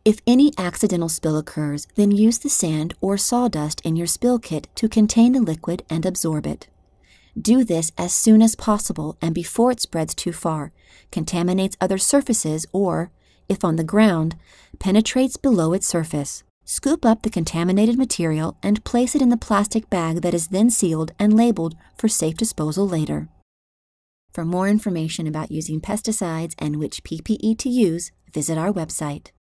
If any accidental spill occurs, then use the sand or sawdust in your spill kit to contain the liquid and absorb it. Do this as soon as possible and before it spreads too far, contaminates other surfaces, or, if on the ground, penetrates below its surface. Scoop up the contaminated material and place it in the plastic bag that is then sealed and labeled for safe disposal later. For more information about using pesticides and which PPE to use, visit our website.